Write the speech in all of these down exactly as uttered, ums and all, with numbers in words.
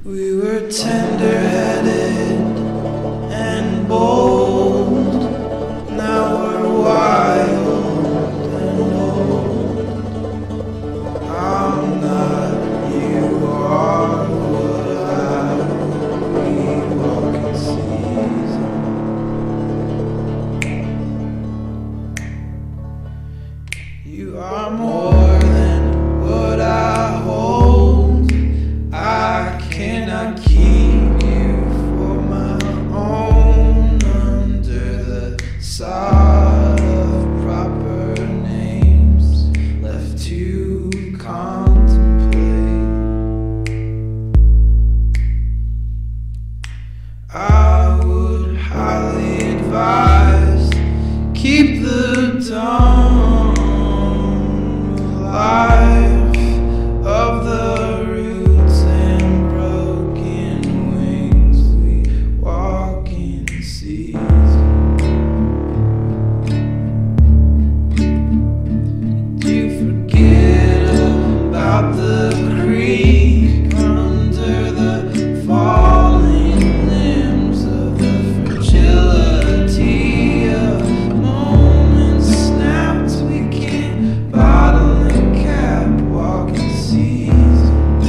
We were tender-headed and bold. Now we're wild and old. I'm not, you are what I would be walking season. You are more than what I hold. I cannot keep you for my own under the sod of proper names left to contemplate. I would highly advise keep the dawn alive of the roots and broken wings. We walk in season. Do you forget about the creek under the falling limbs of the fragility of moments snapped? We can't bottle and cap walking season.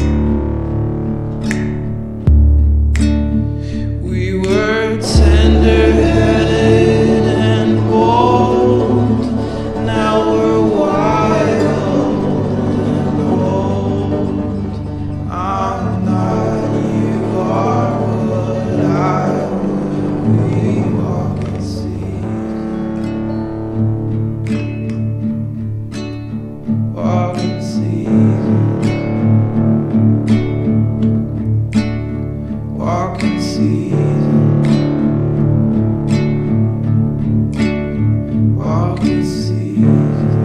We were tender-headed and bold. Now we're wild and old. I'm not, you are what I would be walking season. Walking season. Walking season. Walking season.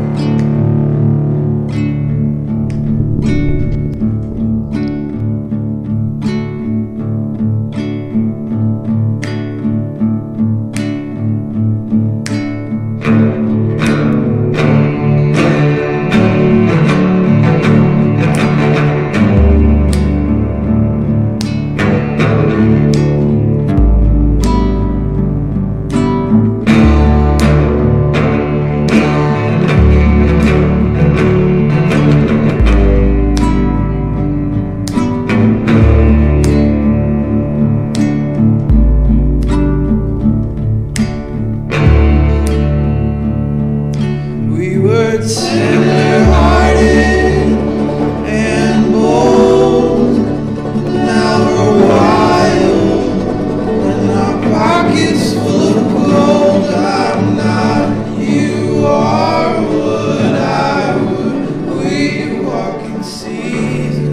We were tender-hearted and bold. Now we're wild and our pockets full of gold. I'm not, you are what I would. We walking season.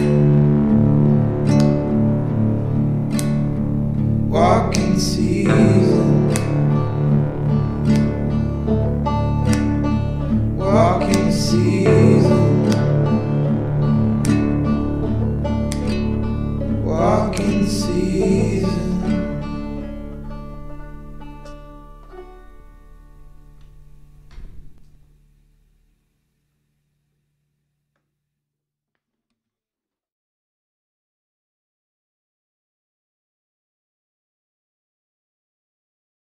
Walking season. Walking season. Walking season.